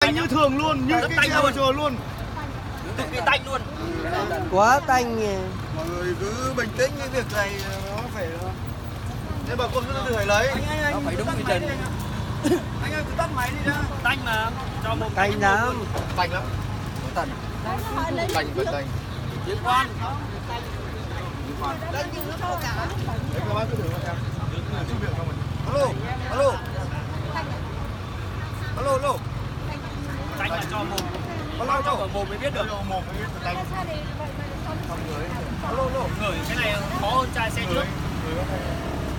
tanh như thường luôn, như cái xe vừa rồi luôn. Cực kỳ tanh luôn. Quá tanh nhỉ. Mọi người cứ bình tĩnh, cái việc này nó phải. Thế bà con cứ tự phải lấy. Nó phải đúng quy trình. Anh ơi, cứ tắt máy đi ra. Tanh mà. Cho một Tanh lắm. Tanh lắm. Tanh. Tanh vẫn tanh. Liên quan. Đấy, các bác cứ thử vào xem. Alo, alo. Alo, alo. Tanh là cho mồm. Alo, Cho vào mồm mới biết được. mồm mới biết là tanh. Xong rồi. Alo, alo. Ngửi cái này khó hơn chai xe trước.